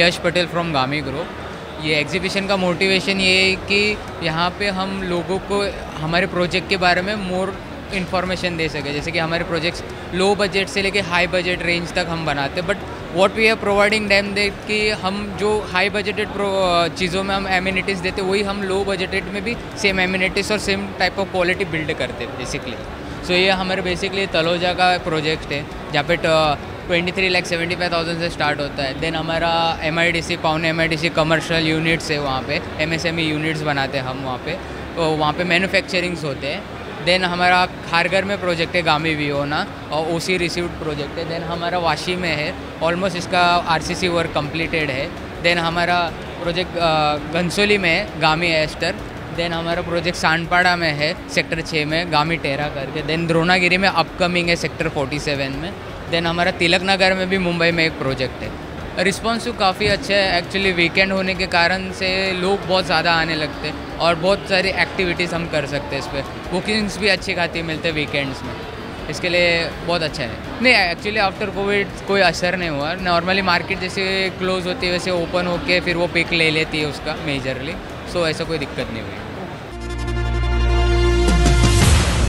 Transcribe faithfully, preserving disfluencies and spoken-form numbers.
Yash Patel from Gami group. ये exhibition का motivation ये है कि यहाँ पे हम लोगों को हमारे प्रोजेक्ट के बारे में मोर इन्फॉर्मेशन दे सके। जैसे कि हमारे प्रोजेक्ट्स लो बजट से लेके हाई बजट रेंज तक हम बनाते हैं, but what we are providing them they कि हम जो हाई बजटेड चीज़ों में हम एमिनिटीज़ देते वही हम लो बजटेड में भी सेम एमिनिटीज़ और same type of quality build करते हैं बेसिकली। सो ये हमारे बेसिकली तलोजा का प्रोजेक्ट है जहाँ पे twenty three lakh seventy five thousand से स्टार्ट होता है। देन हमारा M I D C Pawane M I D C commercial units है, वहाँ पे M S M E units बनाते हैं हम वहाँ पे, तो वहाँ पे मैन्युफैक्चरिंग्स होते हैं। देन हमारा खारगर में प्रोजेक्ट है गामी वियोना और ओ सी रिसीव्ड प्रोजेक्ट है। देन हमारा वाशी में है, ऑलमोस्ट इसका R C C work completed है। देन हमारा प्रोजेक्ट घनसोली में है गामी एस्टर। देन हमारा प्रोजेक्ट सांडपाड़ा में है सेक्टर छः में गामी टेरा करके। देन द्रोणागिरी में अपकमिंग है सेक्टर फोर्टी सेवन में। देन हमारा तिलक नगर में भी मुंबई में एक प्रोजेक्ट है। रिस्पॉन्स तो काफ़ी अच्छा है एक्चुअली, वीकेंड होने के कारण से लोग बहुत ज़्यादा आने लगते हैं और बहुत सारी एक्टिविटीज़ हम कर सकते हैं इस पर। बुकिंग्स भी अच्छी खाती मिलते हैं वीकेंड्स में, इसके लिए बहुत अच्छा है। नहीं एक्चुअली आफ्टर कोविड कोई असर नहीं हुआ, नॉर्मली मार्केट जैसे क्लोज होती है वैसे ओपन होके फिर वो पिक ले लेती है उसका मेजरली, सो ऐसा कोई दिक्कत नहीं हुई।